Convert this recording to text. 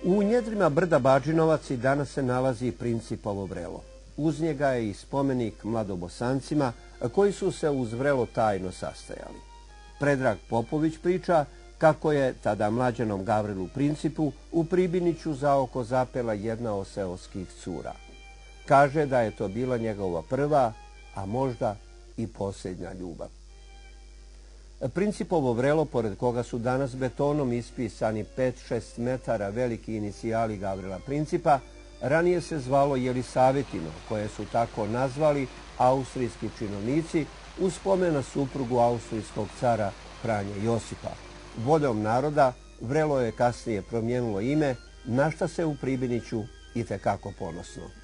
U njedrima brda Badžinovac i danas se nalazi Principovo vrelo. Uz njega je i spomenik mladobosancima koji su se uz vrelo tajno sastajali. Predrag Popović priča kako je tada mlađenom Gavrilu Principu u Pribiniću za oko zapela jedna od seoskih cura. Kaže da je to bila njegova prva, a možda i posljednja ljubav. Principovo vrelo, pored koga su danas betonom ispisani 5-6 metara veliki inicijali Gavrila Principa, ranije se zvalo Jelisavetino, koje su tako nazvali austrijski činovnici u spomen na suprugu austrijskog cara Franje Josipa. Voljom naroda vrelo je kasnije promijenilo ime, na šta se u Pribiniću itekako ponosno.